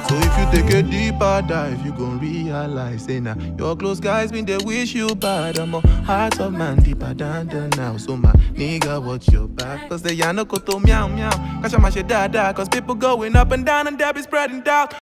So if you take a deeper dive, you gon' realize, say now, your close guys been they wish you bad. I'm a heart of man deeper than the now. So my nigga, watch your back, cause they no koto meow meow. Cause I'm a shit dada, cause people going up and down and they be spreading doubt.